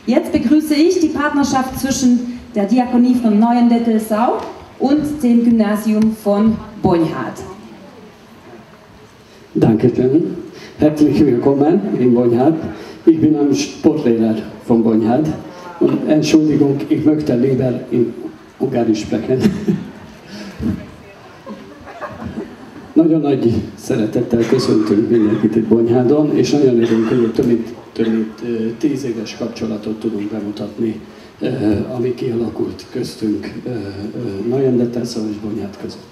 Jetzt begrüße ich die Partnerschaft zwischen der Diakonie von Neuendettelsau und dem Gymnasium von Bonyhard. Dankeschön. Herzlich willkommen in Bonyhard. Ich bin ein Sportlehrer von Bonyhard und Entschuldigung, ich möchte lieber in Ungarisch sprechen. Nagyon nagy szeretettel köszöntünk mindenkit itt Bonyhádon, és nagyon örülünk, hogy több mint 10 éves kapcsolatot tudunk bemutatni, ami kialakult köztünk Neuendettelsau és Bonyhard között.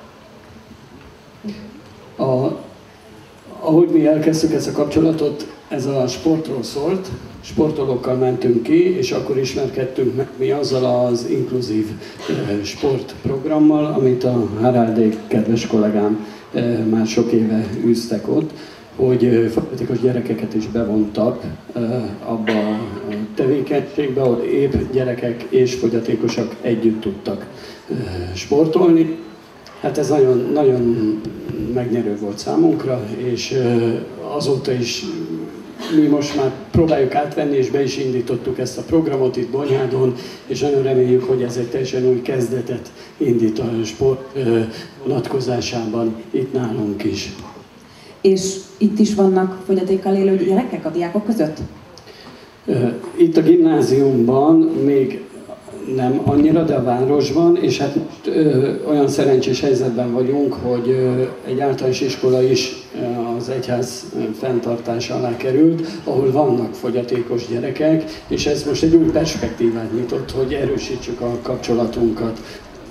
Ahogy mi elkezdtük ezt a kapcsolatot, ez a sportról szólt, sportolókkal mentünk ki, és akkor ismerkedtünk meg mi azzal az inkluzív sportprogrammal, amit a Haraldék kedves kollégám már sok éve űztek ott, hogy fogyatékos gyerekeket is bevontak abba a tevékenységbe, ahol épp gyerekek és fogyatékosak együtt tudtak sportolni. Hát ez nagyon, nagyon megnyerő volt számunkra, és azóta is mi most már próbáljuk átvenni, és be is indítottuk ezt a programot itt Bonyhádon, és nagyon reméljük, hogy ez egy teljesen új kezdetet indít a sport vonatkozásában itt nálunk is. És itt is vannak fogyatékkal élő gyerekek a diákok között? Itt a gimnáziumban még nem annyira, de a városban, és hát olyan szerencsés helyzetben vagyunk, hogy egy általános iskola is az egyház fenntartása alá került, ahol vannak fogyatékos gyerekek, és ez most egy új perspektívát nyitott, hogy erősítsük a kapcsolatunkat.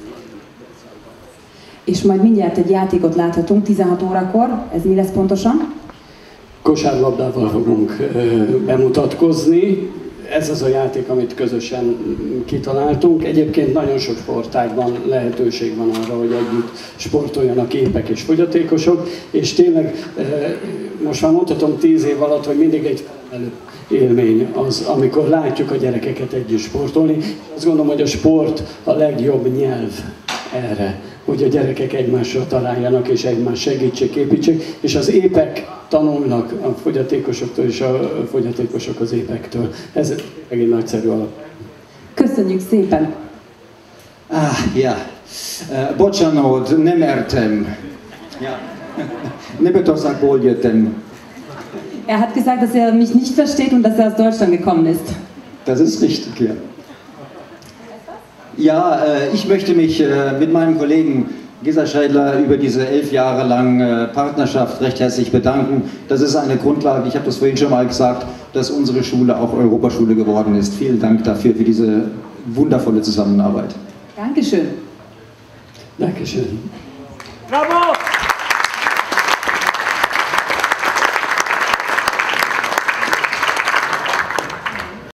És majd mindjárt egy játékot láthatunk 16 órakor, ez mi lesz pontosan? Kosárlabdával fogunk bemutatkozni. Ez az a játék, amit közösen kitaláltunk. Egyébként nagyon sok sportágban lehetőség van arra, hogy együtt sportoljanak épek és fogyatékosok, és tényleg most már mondhatom 10 év alatt, hogy mindig egy élmény az, amikor látjuk a gyerekeket együtt sportolni. Azt gondolom, hogy a sport a legjobb nyelv erre, hogy a gyerekek egymásra találjanak és egymás segítsék, építsék, és az épek tanulnak a fogyatékosoktól, és a fogyatékosok az épektől. Ez egy nagyszerű alap. Köszönjük szépen! Ja. Bocsánat, nem értem. Ja. Németországból jöttem. Er hat gesagt, dass er mich nicht versteht und dass er aus Deutschland gekommen ist. Das ist richtig, ja. Ja, ich möchte mich mit meinem Kollegen Gesa Scheidler über diese 11 Jahre lang Partnerschaft recht herzlich bedanken. Das ist eine Grundlage, ich habe das vorhin schon mal gesagt, dass unsere Schule auch Europaschule geworden ist. Vielen Dank dafür, für diese wundervolle Zusammenarbeit. Dankeschön. Dankeschön. Bravo!